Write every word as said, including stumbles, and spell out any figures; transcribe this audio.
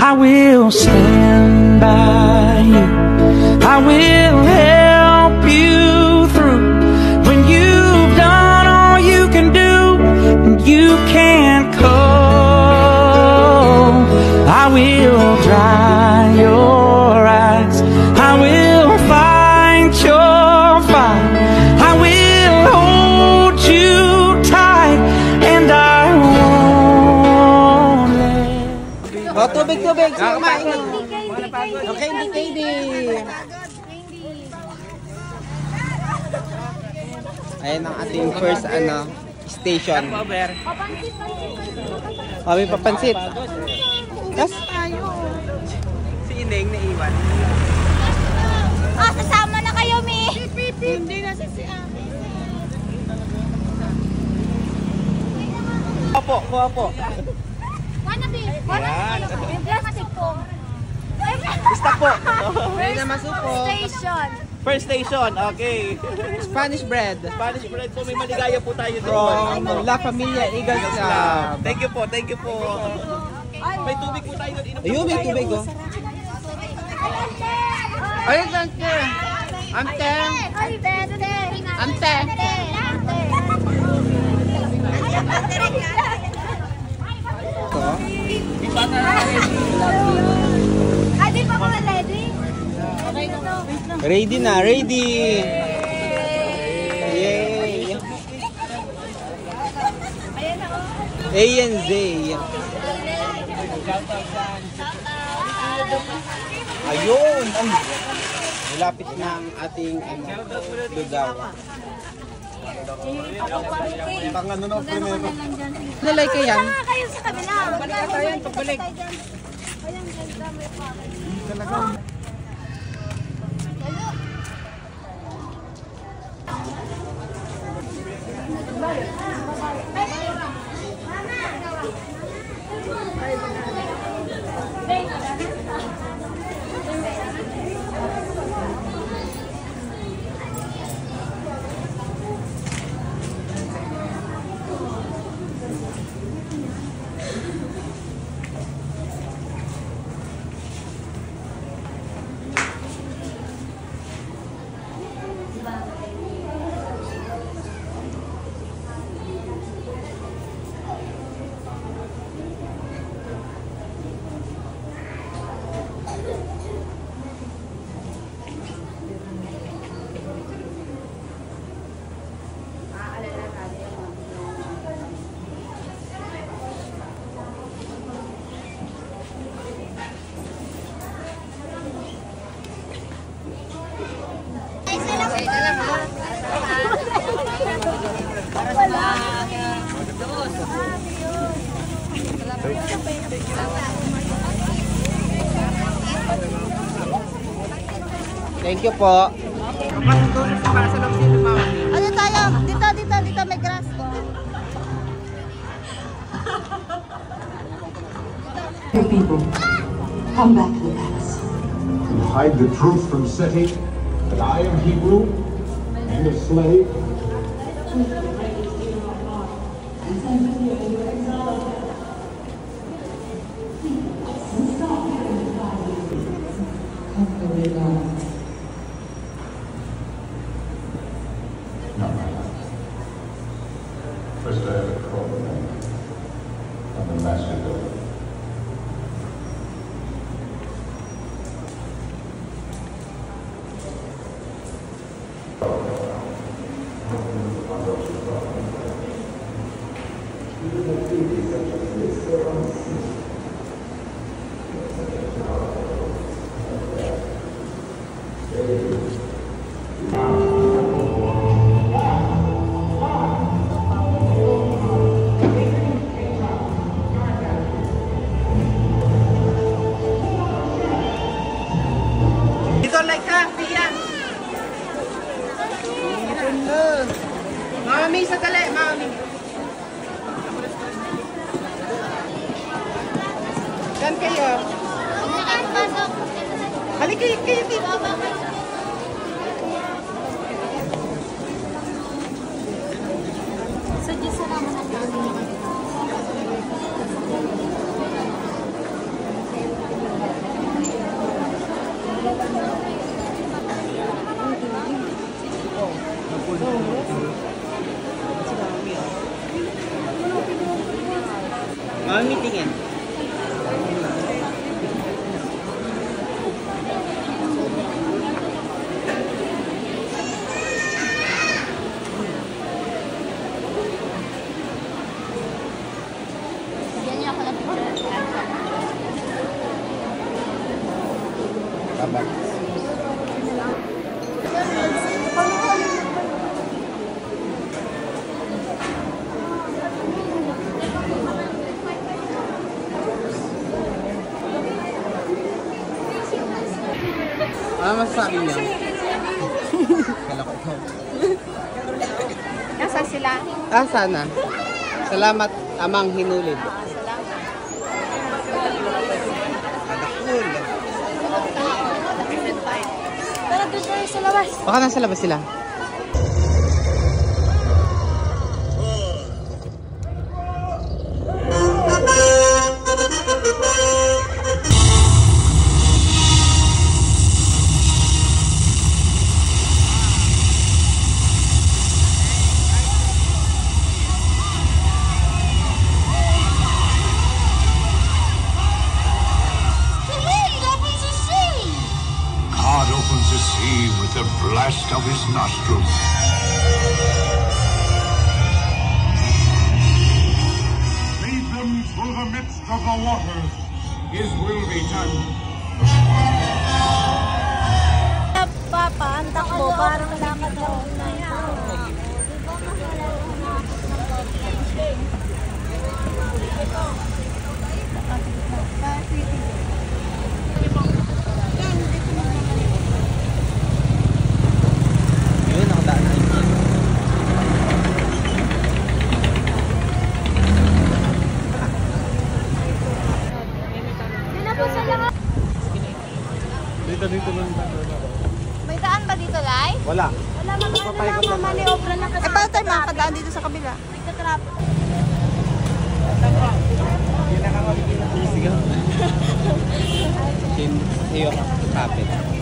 I will stand by you. I will help you through when you've done all you can do and you can't call. I will dry your eyes. I will fight your fight. I will hold you tight and I won't let. Oh, tubig, tubig. Sige, kumain na. Okay, hindi, Katie. Ayan ang ating first ano station. Kami papansit. Yes? Si Ineng na iwan. Ah, sasama na kayo, Mi. Hindi na si si Ami. Kuha po, kuha po. Mana, Bi? Mana? Yung plastic po. Stop po. May na masupo. Station. First station, okay. Spanish bread. Spanish bread po, may maligaya po tayo dito. From La Familia Eagles Club. Thank you po, thank you po. May tubig po tayo doon. Ayun, may tubig oh. Ayun, ante. Ante. Ante. Ante. Ito. Ay, di pa ko ready? Ready na, ready. Yay. A and Z. Ayun. Ay, malapit na ang ating ano, lugaw. Pang ano na, primero. Lalay ka yan? Saka kayo sa kabila. Balik tayo yan, pagbalik. Ayan, ganda may pa. Thank you po. Ano tayo? Dito, dito, dito may grass. People, come back to the palace. To hide the truth from Seti, that I am Hebrew and a slave. No. First I have to call the name of the master builder. Dito like ka, Tia. Mami, sadali, mami. Saan kayo? Halika kayo, kayo dito. Suggest na naman ang Tabak. Ano masasabi niya? Kalako. Nasaan sila? Ah, sana. Salamat, amang hinulid. Adakul. Tara, doon tayo sa labas. Baka nasa labas sila. God opens the sea with the blast of his nostrils. Lead them through the midst of the waters. His will be done. Papa, ang takbo, parang lakad lang na yan. Yun, nakadaan na yun. Dito po sa lahat. Dito, dito lang. May daan ba dito, Lai? Wala. Wala, mag-ano lang, mamaniobra lang kasi. Eh, paano tayo makakadaan dito sa kabila? Nagtatrap. Sige. Kim, iyo ka. Kapit.